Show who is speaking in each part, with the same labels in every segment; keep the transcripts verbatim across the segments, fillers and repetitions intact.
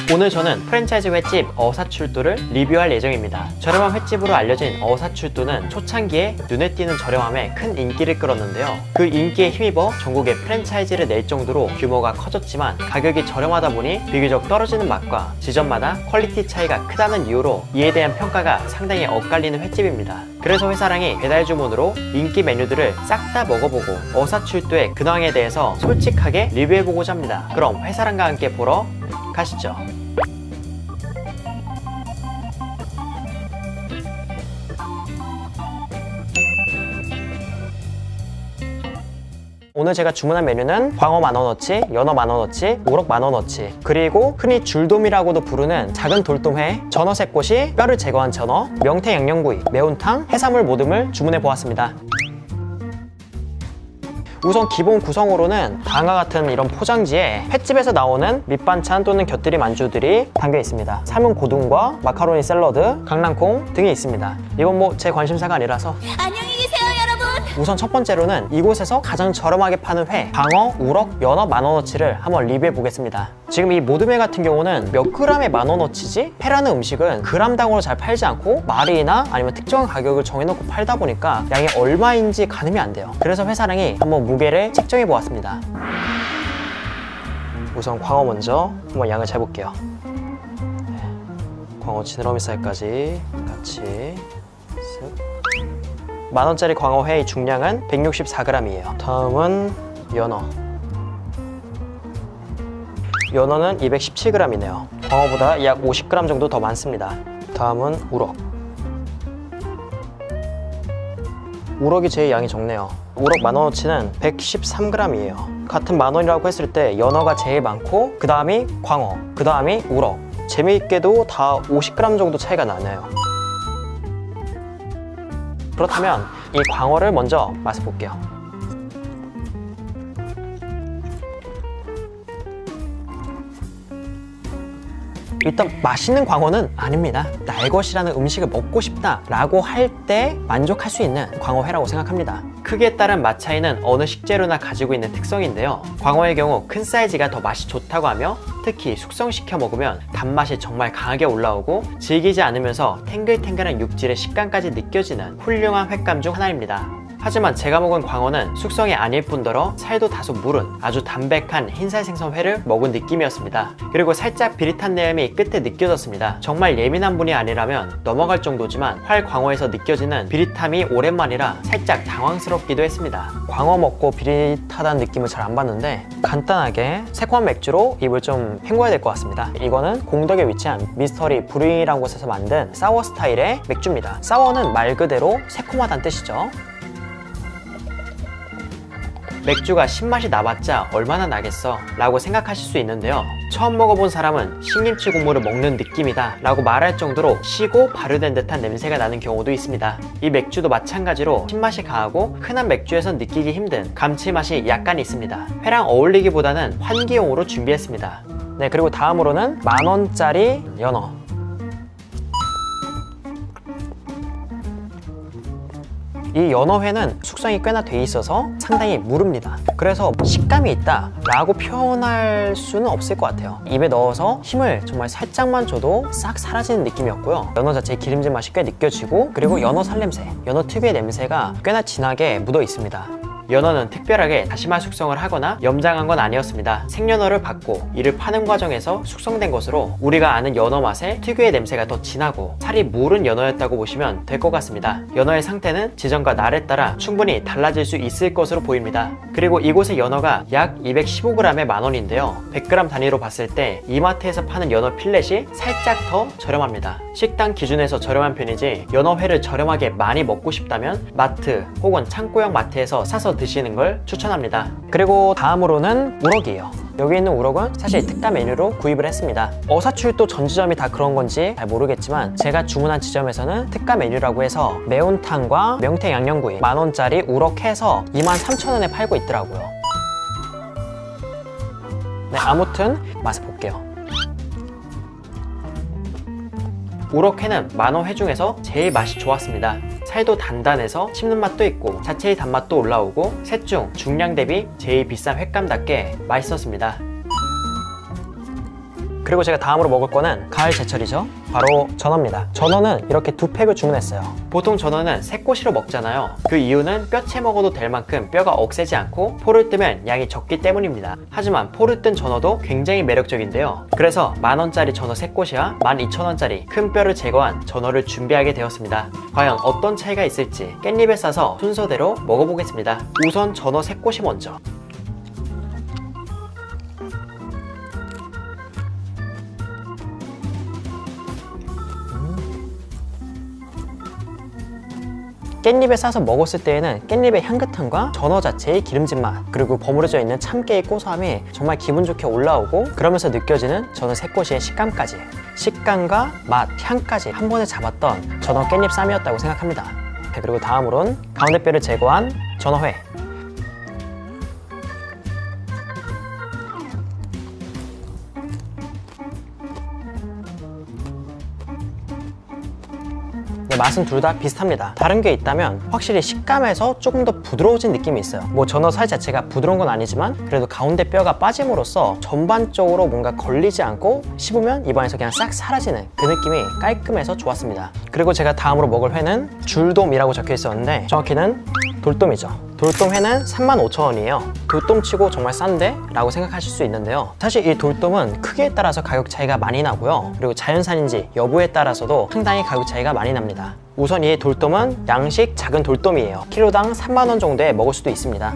Speaker 1: 오늘 저는 프랜차이즈 횟집 어사출도를 리뷰할 예정입니다. 저렴한 횟집으로 알려진 어사출도는 초창기에 눈에 띄는 저렴함에 큰 인기를 끌었는데요. 그 인기에 힘입어 전국에 프랜차이즈를 낼 정도로 규모가 커졌지만 가격이 저렴하다 보니 비교적 떨어지는 맛과 지점마다 퀄리티 차이가 크다는 이유로 이에 대한 평가가 상당히 엇갈리는 횟집입니다. 그래서 회사랑이 배달 주문으로 인기 메뉴들을 싹 다 먹어보고 어사출도의 근황에 대해서 솔직하게 리뷰해보고자 합니다. 그럼 회사랑과 함께 보러 가시죠. 오늘 제가 주문한 메뉴는 광어 만원어치, 연어 만원어치, 우럭 만원어치, 그리고 흔히 줄돔이라고도 부르는 작은 돌돔회, 전어 새꼬시, 뼈를 제거한 전어, 명태 양념구이, 매운탕, 해산물 모듬을 주문해 보았습니다. 우선 기본 구성으로는 다음과 같은 이런 포장지에 횟집에서 나오는 밑반찬 또는 곁들임 안주들이 담겨 있습니다. 삶은 고등과 마카로니 샐러드, 강낭콩 등이 있습니다. 이건 뭐 제 관심사가 아니라서
Speaker 2: 안녕히 계세요, 여러분.
Speaker 1: 우선 첫 번째로는 이곳에서 가장 저렴하게 파는 회, 광어, 우럭, 연어 만원어치를 한번 리뷰해 보겠습니다. 지금 이 모듬회 같은 경우는 몇 그램에 만원어치지? 회라는 음식은 그램당으로 잘 팔지 않고 마리나 아니면 특정한 가격을 정해놓고 팔다 보니까 양이 얼마인지 가늠이 안 돼요. 그래서 회사랑이 한번 무게를 책정해 보았습니다. 우선 광어 먼저 한번 양을 재볼게요. 네. 광어 지느러미 살까지 같이 만원짜리 광어회의 중량은 백육십사 그램이에요 다음은 연어. 연어는 이백십칠 그램이네요 광어보다 약 오십 그램 정도 더 많습니다. 다음은 우럭. 우럭이 제일 양이 적네요. 우럭 만원어치는 백십삼 그램이에요 같은 만원이라고 했을 때 연어가 제일 많고 그 다음이 광어, 그 다음이 우럭. 재미있게도 다 오십 그램 정도 차이가 나네요. 그렇다면 이 광어를 먼저 맛을 볼게요. 일단 맛있는 광어는 아닙니다. 날것이라는 음식을 먹고 싶다 라고 할 때 만족할 수 있는 광어회라고 생각합니다. 크기에 따른 맛 차이는 어느 식재료나 가지고 있는 특성인데요. 광어의 경우 큰 사이즈가 더 맛이 좋다고 하며 특히 숙성시켜 먹으면 단맛이 정말 강하게 올라오고 질기지 않으면서 탱글탱글한 육질의 식감까지 느껴지는 훌륭한 횟감 중 하나입니다. 하지만 제가 먹은 광어는 숙성이 아닐 뿐더러 살도 다소 무른 아주 담백한 흰살 생선회를 먹은 느낌이었습니다. 그리고 살짝 비릿한 내음이 끝에 느껴졌습니다. 정말 예민한 분이 아니라면 넘어갈 정도지만 활 광어에서 느껴지는 비릿함이 오랜만이라 살짝 당황스럽기도 했습니다. 광어 먹고 비릿하다는 느낌을 잘 안 받는데 간단하게 새콤한 맥주로 입을 좀 헹궈야 될 것 같습니다. 이거는 공덕에 위치한 미스터리 브루잉이라는 곳에서 만든 사워 스타일의 맥주입니다. 사워는 말 그대로 새콤하다는 뜻이죠. 맥주가 신맛이 나봤자 얼마나 나겠어 라고 생각하실 수 있는데요. 처음 먹어본 사람은 신김치 국물을 먹는 느낌이다 라고 말할 정도로 시고 발효된 듯한 냄새가 나는 경우도 있습니다. 이 맥주도 마찬가지로 신맛이 강하고 흔한 맥주에선 느끼기 힘든 감칠맛이 약간 있습니다. 회랑 어울리기보다는 환기용으로 준비했습니다. 네, 그리고 다음으로는 만원짜리 연어. 이 연어회는 숙성이 꽤나 돼 있어서 상당히 무릅니다. 그래서 식감이 있다 라고 표현할 수는 없을 것 같아요. 입에 넣어서 힘을 정말 살짝만 줘도 싹 사라지는 느낌이었고요. 연어 자체의 기름진 맛이 꽤 느껴지고 그리고 연어 살냄새, 연어 특유의 냄새가 꽤나 진하게 묻어 있습니다. 연어는 특별하게 다시마 숙성을 하거나 염장한 건 아니었습니다. 생연어를 받고 이를 파는 과정에서 숙성된 것으로 우리가 아는 연어 맛의 특유의 냄새가 더 진하고 살이 무른 연어였다고 보시면 될 것 같습니다. 연어의 상태는 지점과 날에 따라 충분히 달라질 수 있을 것으로 보입니다. 그리고 이곳의 연어가 약 이백십오 그램에 만원인데요. 백 그램 단위로 봤을 때 이마트에서 파는 연어 필렛이 살짝 더 저렴합니다. 식당 기준에서 저렴한 편이지 연어회를 저렴하게 많이 먹고 싶다면 마트 혹은 창고형 마트에서 사서 드시는 걸 추천합니다. 그리고 다음으로는 우럭이에요. 여기 있는 우럭은 사실 특가 메뉴로 구입을 했습니다. 어사출도 전 지점이 다 그런 건지 잘 모르겠지만 제가 주문한 지점에서는 특가 메뉴라고 해서 매운탕과 명태 양념구이 만원짜리 우럭 해서 이만 삼천 원에 팔고 있더라고요. 네, 아무튼 맛을 볼게요. 우럭회는 만원회 중에서 제일 맛이 좋았습니다. 살도 단단해서 씹는 맛도 있고 자체의 단맛도 올라오고 셋 중 중량 대비 제일 비싼 횟감답게 맛있었습니다. 그리고 제가 다음으로 먹을 거는 가을 제철이죠. 바로 전어입니다. 전어는 이렇게 두 팩을 주문했어요. 보통 전어는 새꼬시로 먹잖아요. 그 이유는 뼈채 먹어도 될 만큼 뼈가 억세지 않고 포를 뜨면 양이 적기 때문입니다. 하지만 포를 뜬 전어도 굉장히 매력적인데요. 그래서 만원짜리 전어 새꼬시와 만 이천 원짜리 큰 뼈를 제거한 전어를 준비하게 되었습니다. 과연 어떤 차이가 있을지 깻잎에 싸서 순서대로 먹어보겠습니다. 우선 전어 새꼬시 먼저. 깻잎에 싸서 먹었을 때에는 깻잎의 향긋함과 전어 자체의 기름진 맛, 그리고 버무려져 있는 참깨의 고소함이 정말 기분 좋게 올라오고, 그러면서 느껴지는 전어 새꼬시의 식감까지, 식감과 맛, 향까지 한 번에 잡았던 전어 깻잎 쌈이었다고 생각합니다. 그리고 다음으론 가운데 뼈를 제거한 전어회. 맛은 둘 다 비슷합니다. 다른 게 있다면 확실히 식감에서 조금 더 부드러워진 느낌이 있어요. 뭐 전어 살 자체가 부드러운 건 아니지만 그래도 가운데 뼈가 빠짐으로써 전반적으로 뭔가 걸리지 않고 씹으면 입안에서 그냥 싹 사라지는 그 느낌이 깔끔해서 좋았습니다. 그리고 제가 다음으로 먹을 회는 줄돔이라고 적혀 있었는데 정확히는 돌돔이죠. 돌돔회는 삼만 오천 원이에요. 돌돔치고 정말 싼데? 라고 생각하실 수 있는데요. 사실 이 돌돔은 크기에 따라서 가격 차이가 많이 나고요. 그리고 자연산인지 여부에 따라서도 상당히 가격 차이가 많이 납니다. 우선 이 돌돔은 양식 작은 돌돔이에요. 키로당 삼만 원 정도에 먹을 수도 있습니다.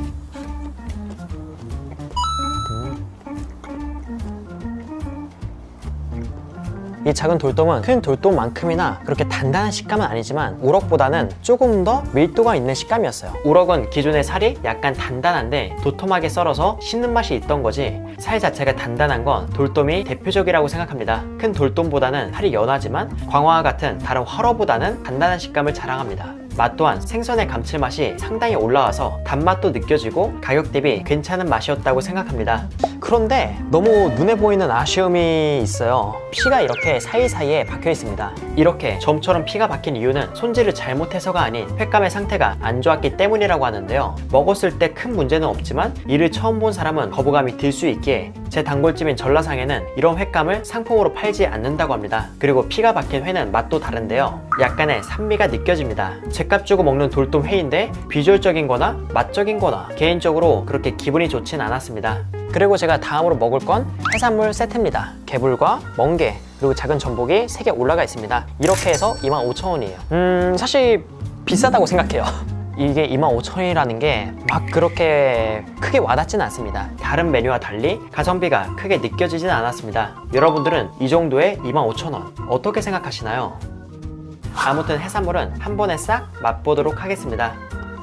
Speaker 1: 이 작은 돌돔은 큰 돌돔만큼이나 그렇게 단단한 식감은 아니지만 우럭보다는 조금 더 밀도가 있는 식감이었어요. 우럭은 기존의 살이 약간 단단한데 도톰하게 썰어서 씹는 맛이 있던 거지, 살 자체가 단단한 건 돌돔이 대표적이라고 생각합니다. 큰 돌돔보다는 살이 연하지만 광어와 같은 다른 활어보다는 단단한 식감을 자랑합니다. 맛 또한 생선의 감칠맛이 상당히 올라와서 단맛도 느껴지고 가격 대비 괜찮은 맛이었다고 생각합니다. 그런데 너무 눈에 보이는 아쉬움이 있어요. 피가 이렇게 사이사이에 박혀 있습니다. 이렇게 점처럼 피가 박힌 이유는 손질을 잘못해서가 아닌 횟감의 상태가 안 좋았기 때문이라고 하는데요. 먹었을 때 큰 문제는 없지만 이를 처음 본 사람은 거부감이 들 수 있기에 제 단골집인 전라상에는 이런 횟감을 상품으로 팔지 않는다고 합니다. 그리고 피가 박힌 회는 맛도 다른데요. 약간의 산미가 느껴집니다. 제값 주고 먹는 돌돔 회인데 비주얼적인 거나 맛적인 거나 개인적으로 그렇게 기분이 좋진 않았습니다. 그리고 제가 다음으로 먹을 건 해산물 세트입니다. 개불과 멍게 그리고 작은 전복이 세 개 올라가 있습니다. 이렇게 해서 이만 오천 원이에요. 음 사실 비싸다고 생각해요. 이게 이만 오천 원이라는 게 막 그렇게 크게 와닿지는 않습니다. 다른 메뉴와 달리 가성비가 크게 느껴지진 않았습니다. 여러분들은 이 정도에 이만 오천 원 어떻게 생각하시나요? 아무튼 해산물은 한 번에 싹 맛보도록 하겠습니다.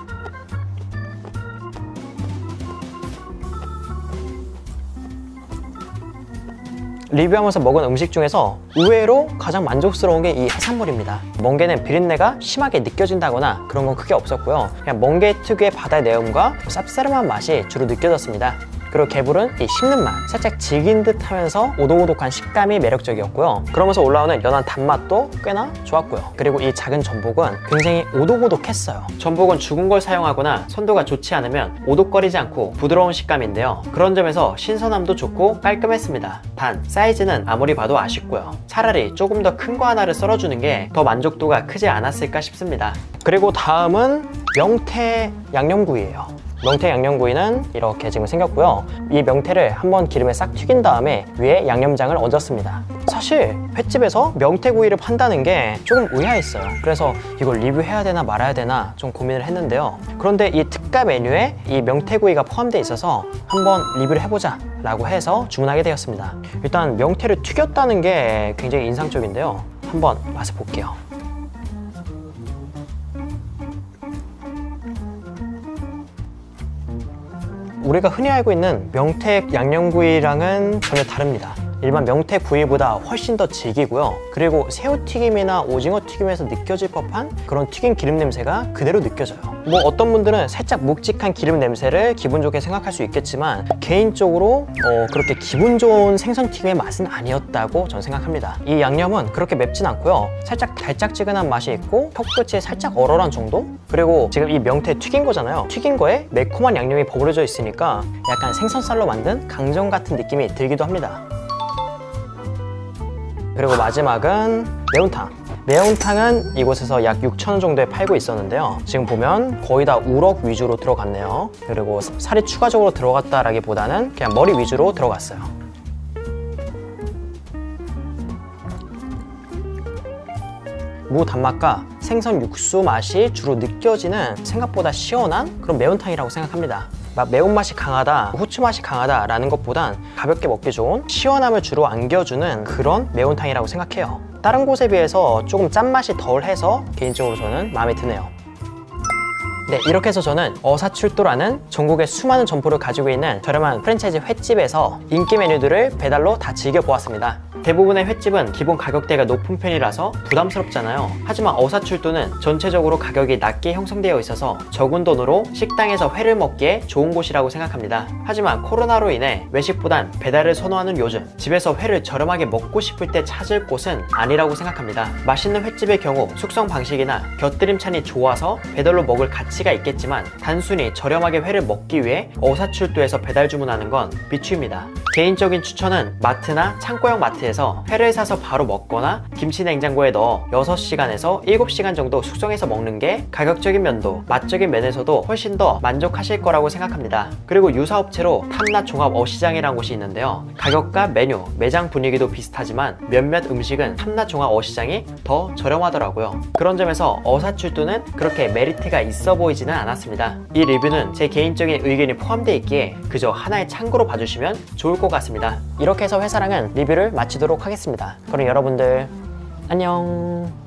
Speaker 1: 리뷰하면서 먹은 음식 중에서 의외로 가장 만족스러운 게 이 해산물입니다. 멍게는 비린내가 심하게 느껴진다거나 그런 건 크게 없었고요. 그냥 멍게 특유의 바다의 내음과 쌉싸름한 맛이 주로 느껴졌습니다. 그리고 개불은 이 씹는 맛, 살짝 질긴 듯 하면서 오독오독한 식감이 매력적이었고요. 그러면서 올라오는 연한 단맛도 꽤나 좋았고요. 그리고 이 작은 전복은 굉장히 오독오독했어요. 전복은 죽은 걸 사용하거나 선도가 좋지 않으면 오독거리지 않고 부드러운 식감인데요. 그런 점에서 신선함도 좋고 깔끔했습니다. 단 사이즈는 아무리 봐도 아쉽고요. 차라리 조금 더 큰 거 하나를 썰어주는 게 더 만족도가 크지 않았을까 싶습니다. 그리고 다음은 명태 양념구이예요. 명태 양념구이는 이렇게 지금 생겼고요. 이 명태를 한번 기름에 싹 튀긴 다음에 위에 양념장을 얹었습니다. 사실 횟집에서 명태구이를 판다는 게 조금 의아했어요. 그래서 이걸 리뷰해야 되나 말아야 되나 좀 고민을 했는데요. 그런데 이 특가 메뉴에 이 명태구이가 포함되어 있어서 한번 리뷰를 해보자 라고 해서 주문하게 되었습니다. 일단 명태를 튀겼다는 게 굉장히 인상적인데요. 한번 맛을 볼게요. 우리가 흔히 알고 있는 명태 양념구이랑은 전혀 다릅니다. 일반 명태 구이보다 훨씬 더 질기고요. 그리고 새우튀김이나 오징어 튀김에서 느껴질 법한 그런 튀긴 기름 냄새가 그대로 느껴져요. 뭐 어떤 분들은 살짝 묵직한 기름 냄새를 기분 좋게 생각할 수 있겠지만 개인적으로 어 그렇게 기분 좋은 생선튀김의 맛은 아니었다고 저는 생각합니다. 이 양념은 그렇게 맵진 않고요. 살짝 달짝지근한 맛이 있고 턱끝이 살짝 얼얼한 정도? 그리고 지금 이 명태 튀긴 거잖아요. 튀긴 거에 매콤한 양념이 버무려져 있으니까 약간 생선살로 만든 강정 같은 느낌이 들기도 합니다. 그리고 마지막은 매운탕. 매운탕은 이곳에서 약 육천 원 정도에 팔고 있었는데요. 지금 보면 거의 다 우럭 위주로 들어갔네요. 그리고 살이 추가적으로 들어갔다라기보다는 그냥 머리 위주로 들어갔어요. 무 단맛과 생선 육수 맛이 주로 느껴지는 생각보다 시원한 그런 매운탕이라고 생각합니다. 막 매운맛이 강하다, 후추 맛이 강하다 라는 것보단 가볍게 먹기 좋은 시원함을 주로 안겨주는 그런 매운탕이라고 생각해요. 다른 곳에 비해서 조금 짠맛이 덜해서 개인적으로 저는 마음에 드네요. 네, 이렇게 해서 저는 어사출도라는 전국에 수많은 점포를 가지고 있는 저렴한 프랜차이즈 횟집에서 인기 메뉴들을 배달로 다 즐겨보았습니다. 대부분의 횟집은 기본 가격대가 높은 편이라서 부담스럽잖아요. 하지만 어사출도는 전체적으로 가격이 낮게 형성되어 있어서 적은 돈으로 식당에서 회를 먹기에 좋은 곳이라고 생각합니다. 하지만 코로나로 인해 외식보단 배달을 선호하는 요즘, 집에서 회를 저렴하게 먹고 싶을 때 찾을 곳은 아니라고 생각합니다. 맛있는 횟집의 경우 숙성 방식이나 곁들임찬이 좋아서 배달로 먹을 가치가 있겠지만 단순히 저렴하게 회를 먹기 위해 어사출도에서 배달 주문하는 건 비추입니다. 개인적인 추천은 마트나 창고형 마트에서 회를 사서 바로 먹거나 김치 냉장고에 넣어 여섯 시간에서 일곱 시간 정도 숙성해서 먹는 게 가격적인 면도, 맛적인 면에서도 훨씬 더 만족하실 거라고 생각합니다. 그리고 유사업체로 탐라 종합 어시장이라는 곳이 있는데요. 가격과 메뉴, 매장 분위기도 비슷하지만 몇몇 음식은 탐라 종합 어시장이 더 저렴하더라고요. 그런 점에서 어사출도는 그렇게 메리트가 있어 보이지는 않았습니다. 이 리뷰는 제 개인적인 의견이 포함되어 있기에 그저 하나의 참고로 봐주시면 좋을 것 같습니다. 이렇게 해서 회사랑은 리뷰를 마치도록 하겠습니다. 그럼 여러분들 안녕.